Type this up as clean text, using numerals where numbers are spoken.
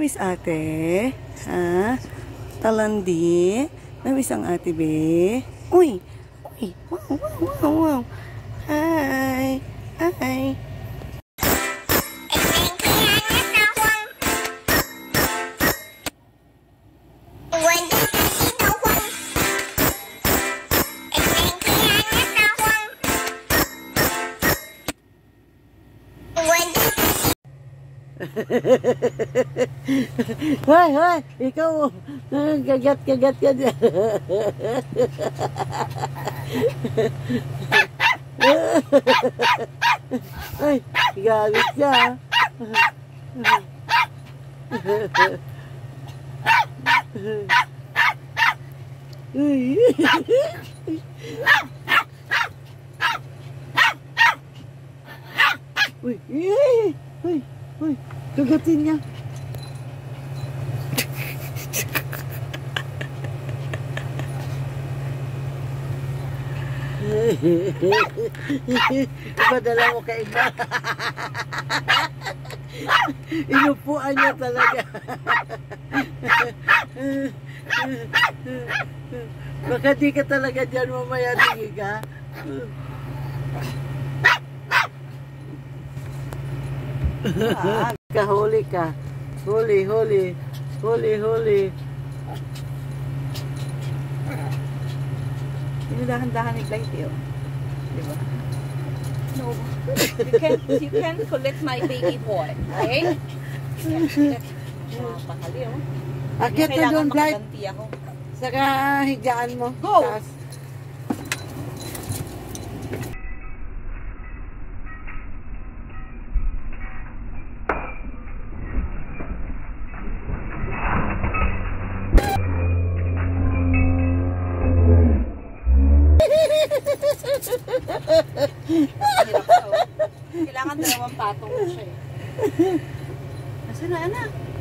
Namiss ate? Ha? Talandi? Namiss ang ate be? Uy! Uy! Wow! Wow! Wow! Wow! Hi! Hi! Hoy, hoy, ikaw, kagat-kagat ka dyan. Ay, galit siya. Uy, uy, uy, kagatin niya. Ipadala mo kay Igna. Inupuan niya talaga. Baka di ka talaga dyan mamaya tingin ka. Kahuli ka. Huli, huli. Huli, huli. Dahan-dahan naglaiti, oh. Diba? No. You can't collect my baby boy. Okay? Pakali, oh. Akit ka doon, Blight. Saka higaan mo. Go! Taas. Kailangan dalawang patong siya eh. Nasaan na, anak?